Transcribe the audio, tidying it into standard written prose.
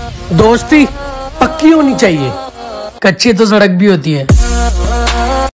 दोस्ती पक्की होनी चाहिए, कच्ची तो सड़क भी होती है।